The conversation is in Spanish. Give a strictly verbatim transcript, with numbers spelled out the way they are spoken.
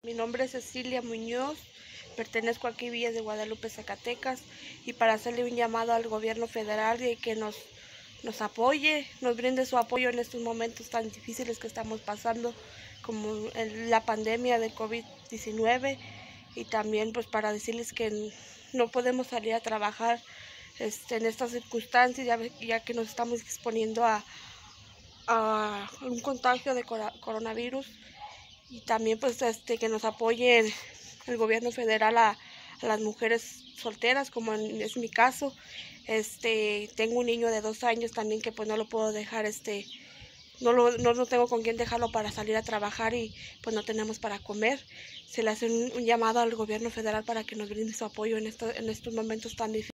Mi nombre es Cecilia Muñoz, pertenezco aquí a Villas de Guadalupe, Zacatecas, y para hacerle un llamado al gobierno federal de que nos, nos apoye, nos brinde su apoyo en estos momentos tan difíciles que estamos pasando, como en la pandemia del COVID diecinueve, y también pues para decirles que no podemos salir a trabajar este, en estas circunstancias, ya, ya que nos estamos exponiendo a, a un contagio de coronavirus. Y también pues este que nos apoye el gobierno federal a, a las mujeres solteras, como en, es mi caso. Este tengo un niño de dos años también que pues no lo puedo dejar, este no lo no, no tengo con quién dejarlo para salir a trabajar y pues no tenemos para comer. Se le hace un, un llamado al gobierno federal para que nos brinde su apoyo en esto, en estos momentos tan difíciles.